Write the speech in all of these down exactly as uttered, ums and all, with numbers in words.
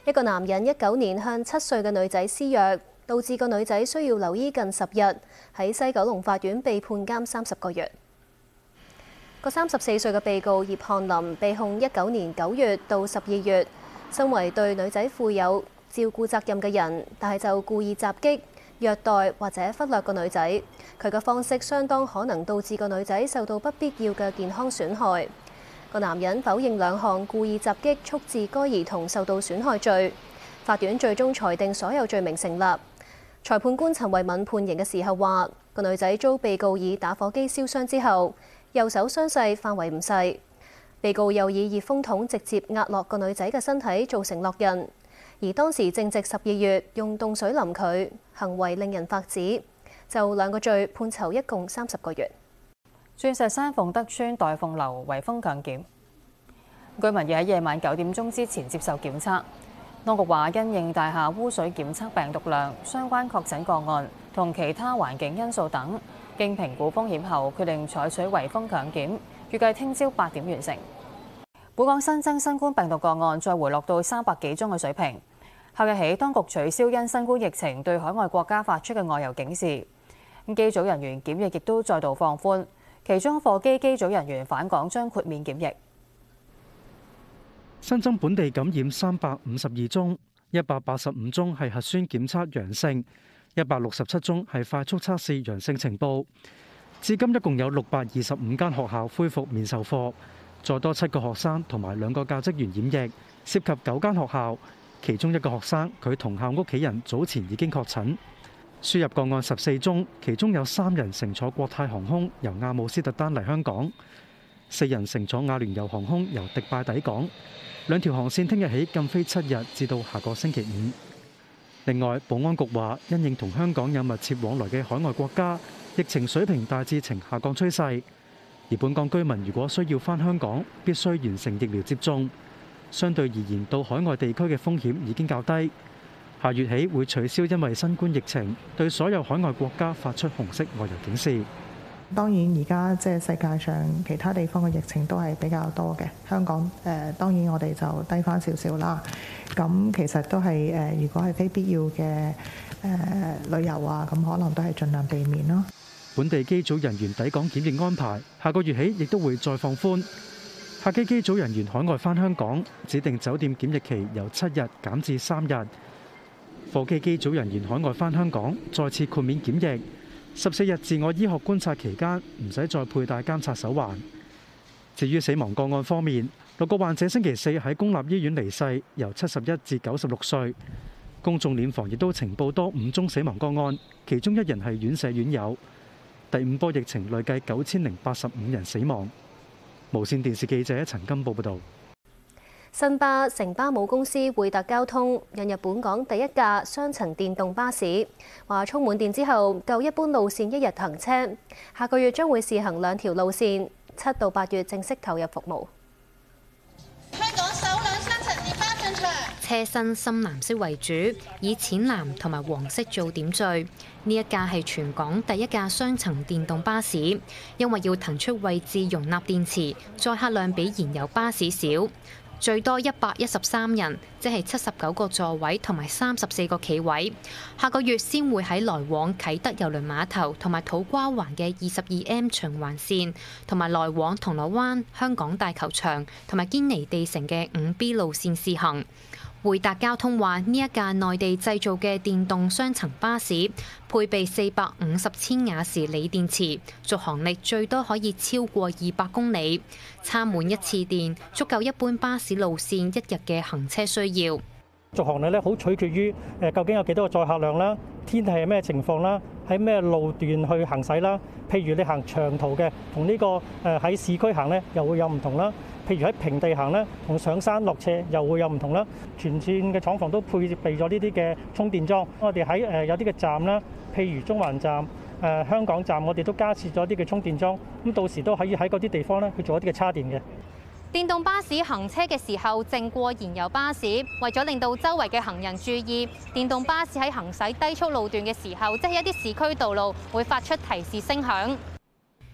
一個男人一九年向七歲嘅女仔施虐，導致個女仔需要留醫近十日，喺西九龍法院被判監三十個月。個三十四歲嘅被告葉漢林被控一九年九月到十二月，身為對女仔負有照顧責任嘅人，但係就故意襲擊、虐待或者忽略個女仔，佢嘅方式相當可能導致個女仔受到不必要嘅健康損害。個男人否認兩項故意襲擊促致該兒童受到損害罪，法院最終裁定所有罪名成立。裁判官陳慧敏判刑嘅時候話，個女仔遭被告以打火機燒傷之後，右手傷勢範圍唔細，被告又以熱風筒直接壓落個女仔嘅身體，造成烙印。而當時正值十二月，用凍水淋佢，行為令人髮指。就兩個罪判囚一共三十個月。 鑽石山鳳德邨代鳳樓圍封強檢，居民要喺夜晚九點鐘之前接受檢測。當局話，因應大廈污水檢測病毒量、相關確診個案同其他環境因素等，經評估風險後，決定採取圍封強檢，預計聽朝八點完成。本港新增新冠病毒個案再回落到三百幾宗嘅水平。後日起，當局取消因新冠疫情對海外國家發出嘅外遊警示。機組人員檢疫亦都再度放寬，其中貨機機組人員返港將豁免檢疫。 新增本地感染三百五十二宗，一百八十五宗係核酸檢測陽性，一百六十七宗係快速測試陽性情報。至今一共有六百二十五間學校恢復面授課，再多七個學生同埋兩個教職員染疫，涉及九間學校。其中一個學生佢同校屋企人早前已經確診。輸入個案十四宗，其中有三人乘坐國泰航空由阿姆斯特丹嚟香港，四人乘坐阿聯酋航空由迪拜抵港。兩條航線聽日起禁飛七日，至到下個星期五。另外，保安局話，因應同香港有密切往來嘅海外國家，疫情水平大致呈下降趨勢。而本港居民如果需要返香港，必須完成疫苗接種。相對而言，到海外地區嘅風險已經較低。下月起會取消因為新冠疫情對所有海外國家發出紅色外遊警示。 當然而家即係世界上其他地方嘅疫情都係比較多嘅，香港誒、呃、當然我哋就低返少少啦。咁其實都係誒、呃，如果係非必要嘅誒、呃、旅遊啊，咁可能都係盡量避免咯。 本地機組人員抵港檢疫安排下個月起亦都會再放寬。客機機組人員海外返香港，指定酒店檢疫期由七日減至三日。貨機機組人員海外返香港，再次豁免檢疫。十四日自我醫學觀察期間，唔使再佩戴監察手環。至於死亡個案方面，六個患者星期四喺公立醫院離世，由七十一至九十六歲。公眾殮房亦都呈報多五宗死亡個案，其中一人係院舍院友。第五波疫情累計九千零八十五人死亡。無線電視記者陳金寶報導。 新巴城巴母公司匯達交通引入本港第一架雙層電動巴士，話充滿電之後夠一般路線一日行車。下個月將會試行兩條路線，七到八月正式投入服務。 香港首輛雙層電巴進場，車身深藍色為主，以淺藍同埋黃色做點綴。呢一架係全港第一架雙層電動巴士，因為要騰出位置容納電池，載客量比燃油巴士少。最多一百一十三人，即係七十九個座位同埋三十四個企位。下個月先會喺來往啟德郵輪碼頭同埋土瓜灣嘅二十二 M 循環線，同埋來往銅鑼灣、香港大球場同埋堅尼地城嘅五 B 路線試行。匯達交通話，呢一架內地製造嘅電動雙層巴士，配備四百五十千瓦時鋰電池，續航力最多可以超過二百公里，插滿一次電足夠一般巴士路線一日嘅行車需要。 續航力咧好取決於誒究竟有幾多個載客量啦，天氣係咩情況啦，喺咩路段去行駛啦。譬如你行長途嘅，同呢個誒喺市區行咧又會有唔同啦。譬如喺平地行咧，同上山落斜又會有唔同啦。全線嘅廠房都配備咗呢啲嘅充電樁。我哋喺誒有啲嘅站啦，譬如中環站、誒、呃、香港站，我哋都加設咗啲嘅充電樁。咁到時都可以喺嗰啲地方咧去做一啲嘅叉電嘅。 電動巴士行車嘅時候靜過燃油巴士，為咗令到周圍嘅行人注意，電動巴士喺行駛低速路段嘅時候，即係一啲市區道路會發出提示聲響。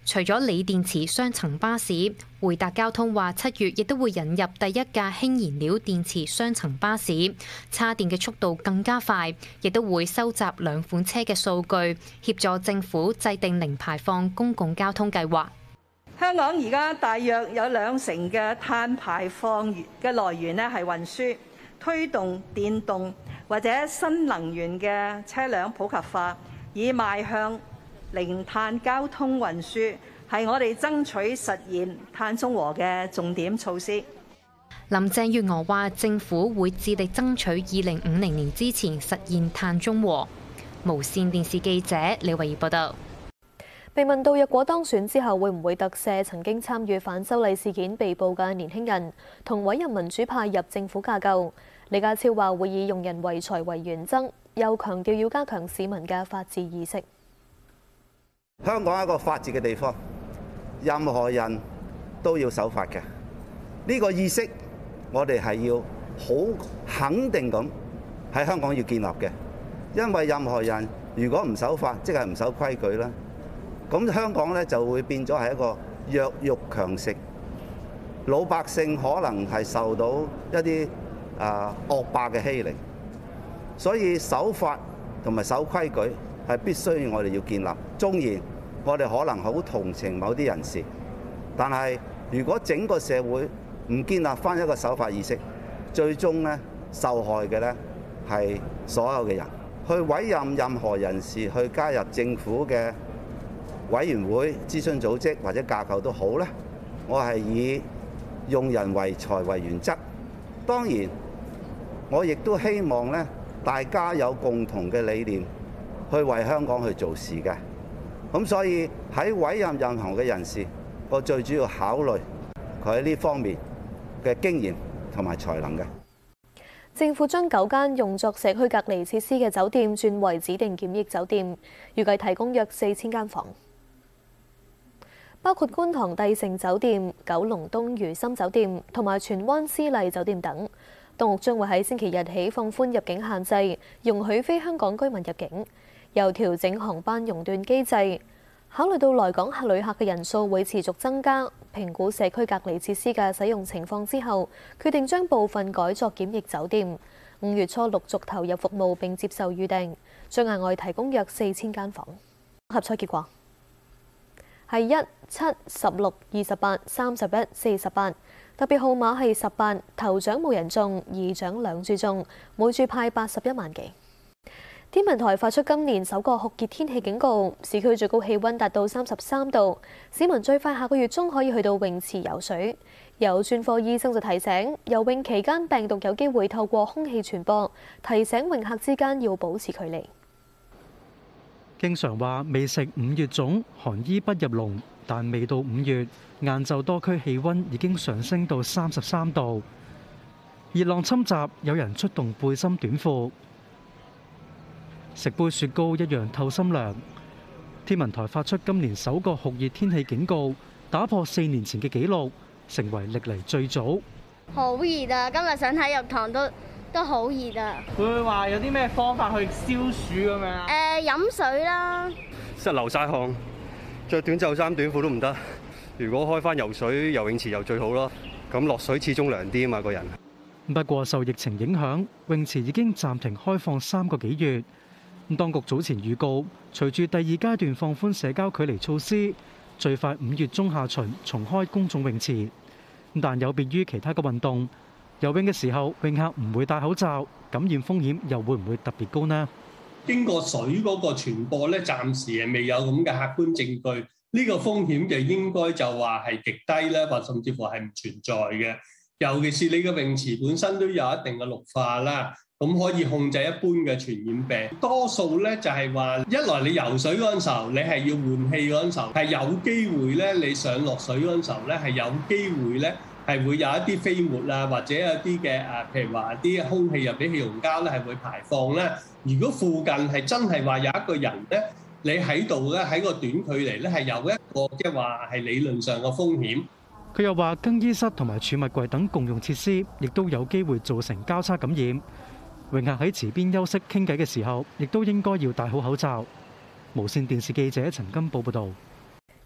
除咗鋰電池雙層巴士，匯達交通話七月亦都會引入第一架氫燃料電池雙層巴士，叉電嘅速度更加快，亦都會收集兩款車嘅數據，協助政府制定零排放公共交通計劃。 香港而家大約有兩成嘅碳排放嘅來源呢係運輸，推動電動或者新能源嘅車輛普及化，以邁向零碳交通運輸，係我哋爭取實現碳中和嘅重點措施。 林鄭月娥話：政府會致力爭取二零五零年之前實現碳中和。無線電視記者李慧儀報道。 被問到若果當選之後會唔會特赦曾經參與反修例事件被捕嘅年輕人，同委任民主派入政府架構，李家超話會以用人唯才為原則，又強調要加強市民嘅法治意識。 香港係一個法治嘅地方，任何人都要守法嘅。呢個意識，我哋係要好肯定咁喺香港要建立嘅。因為任何人如果唔守法，即係唔守規矩啦，咁香港咧就會變咗係一個弱肉強食，老百姓可能係受到一啲啊惡霸嘅欺凌。所以守法同埋守規矩係必須我哋要建立。縱然我哋可能好同情某啲人士，但係如果整個社會唔建立返一個守法意識，最終咧受害嘅咧係所有嘅人。去委任任何人士去加入政府嘅委員會、諮詢組織或者架構都好咧，我係以用人唯才為原則。當然，我亦都希望咧大家有共同嘅理念去為香港去做事嘅。咁所以喺委任任何嘅人士，我最主要考慮佢喺呢方面嘅經驗同埋才能嘅。 政府將九間用作社區隔離設施嘅酒店轉為指定檢疫酒店，預計提供約四千間房，包括觀塘帝盛酒店、九龍東如心酒店同埋荃灣絲麗酒店等。當局將會喺星期日起放寬入境限制，容許非香港居民入境，又調整航班熔斷機制。考慮到來港客旅客嘅人數會持續增加，評估社區隔離設施嘅使用情況之後，決定將部分改作檢疫酒店。五月初陸續投入服務並接受預訂，將額外提供約四千間房。合賽結果係一、七、十六、二十八、三十一、四十八，特別號碼係十八，頭獎冇人中，二獎兩注中，每注派八十一萬幾。天文台發出今年首個酷熱天氣警告，市區最高氣溫達到三十三度，市民最快下個月中可以去到泳池游水。有專科醫生就提醒，游泳期間病毒有機會透過空氣傳播，提醒泳客之間要保持距離。 經常話未食五月粽，寒衣不入籠，但未到五月，晏晝多區氣溫已經上升到三十三度，熱浪侵襲，有人出動背心短褲。食杯雪糕一樣透心涼。天文台發出今年首個酷熱天氣警告，打破四年前嘅紀錄，成為歷嚟最早。 好熱啊！今日上體育堂都都好熱啊！ 會唔會話有啲咩方法去消暑咁樣啊？ 誒，飲水啦。 即係流晒汗，着短袖衫短褲都唔得。如果開翻游水游泳池又最好咯。咁落水始終涼啲啊嘛，個人。 不過受疫情影響，泳池已經暫停開放三個幾月。當局早前預告，隨住第二階段放寬社交距離措施，最快五月中下旬重開公眾泳池。但有別於其他嘅運動，游泳嘅時候泳客唔會戴口罩，感染風險又會唔會特別高呢？ 經過水嗰個傳播咧，暫時係未有咁嘅客觀證據，呢個風險就應該就話係極低咧，或甚至乎係唔存在嘅。尤其是你個泳池本身都有一定嘅綠化啦。咁可以控制一般嘅傳染病，多數咧就係話，一來你游水嗰陣時候，你係要換氣嗰陣時候，係有機會咧，你上落水嗰陣時候咧，係有機會咧，係會有一啲飛沫啊，或者有啲嘅誒，譬如話啲空氣入邊氣溶膠咧係會排放咧。如果附近係真係話有一個人咧，你喺度咧喺個短距離咧係有一個即係話係理論上嘅風險。 佢又話，更衣室同埋儲物櫃等共用設施，亦都有機會造成交叉感染。泳客喺池邊休息傾偈嘅時候，亦都應該要戴好口罩。無線電視記者陳金寶報導。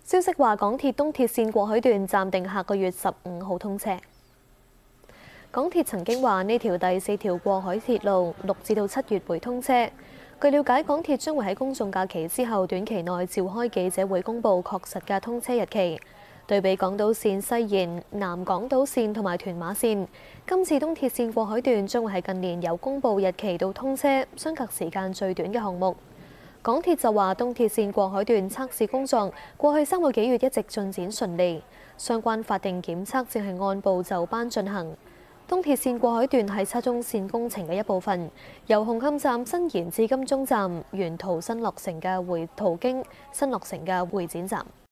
消息話，港鐵東鐵線過海段暫定下個月十五號通車。港鐵曾經話呢條第四條過海鐵路六至到七月會通車。據了解，港鐵將會喺公眾假期之後短期內召開記者會，公佈確實嘅通車日期。對比港島線西延、南港島線同埋屯馬線，今次東鐵線過海段將會係近年由公佈日期到通車相隔時間最短嘅項目。港鐵就話，東鐵線過海段測試工作過去三個幾月一直進展順利，相關法定檢測正係按部就班進行。東鐵線過海段係七中線工程嘅一部分，由紅磡站伸延至金鐘站，沿途新落成嘅會途經新落成嘅會展站。